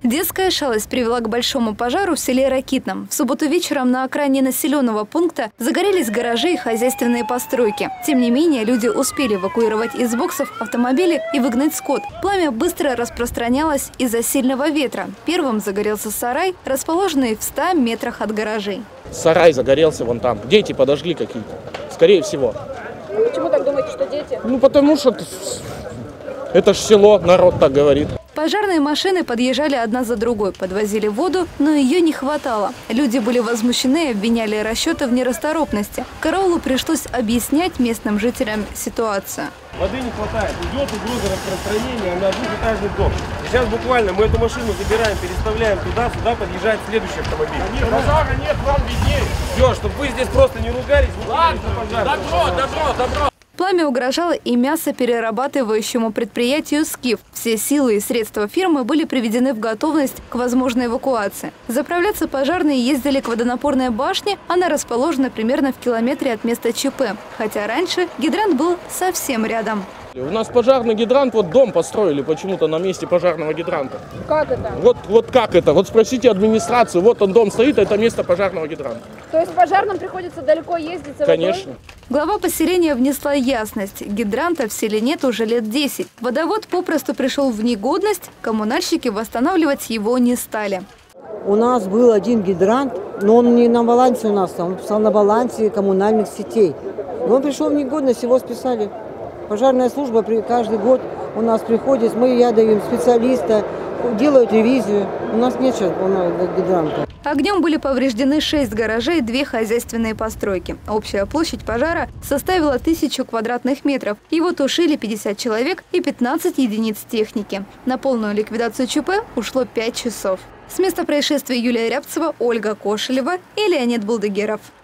Детская шалость привела к большому пожару в селе Ракитном. В субботу вечером на окраине населенного пункта загорелись гаражи и хозяйственные постройки. Тем не менее, люди успели эвакуировать из боксов автомобили и выгнать скот. Пламя быстро распространялось из-за сильного ветра. Первым загорелся сарай, расположенный в 100 метрах от гаражей. Сарай загорелся вон там. Дети подожгли какие-то, скорее всего. Почему так думаете, что дети? Ну потому что это ж село, народ так говорит. Пожарные машины подъезжали одна за другой, подвозили воду, но ее не хватало. Люди были возмущены и обвиняли расчеты в нерасторопности. Караулу пришлось объяснять местным жителям ситуацию. Воды не хватает, идет угроза распространения на двухэтажный дом. Сейчас буквально мы эту машину забираем, переставляем туда, сюда подъезжает следующий автомобиль. Пожара нет, вам виднее. Все, чтобы вы здесь просто не ругались, не ладно, пожар. Добро. Пламя угрожало и мясоперерабатывающему предприятию «Скиф». Все силы и средства фирмы были приведены в готовность к возможной эвакуации. Заправляться пожарные ездили к водонапорной башне. Она расположена примерно в километре от места ЧП. Хотя раньше гидрант был совсем рядом. У нас пожарный гидрант, вот дом построили почему-то на месте пожарного гидранта. Как это? Вот как это? Вот спросите администрацию, вот он дом стоит, это место пожарного гидранта. То есть пожарным приходится далеко ездить? Конечно. Глава поселения внесла ясность. Гидранта в селе нет уже лет 10. Водовод попросту пришел в негодность, коммунальщики восстанавливать его не стали. У нас был один гидрант, но он не на балансе у нас, он писал на балансе коммунальных сетей. Но он пришел в негодность, его списали. Пожарная служба каждый год у нас приходит, я даем специалиста, делают ревизию. У нас нет сейчас гидранта. Огнем были повреждены 6 гаражей и 2 хозяйственные постройки. Общая площадь пожара составила 1000 квадратных метров. Его тушили 50 человек и 15 единиц техники. На полную ликвидацию ЧП ушло 5 часов. С места происшествия Юлия Рябцева, Ольга Кошелева и Леонид Булдыгеров.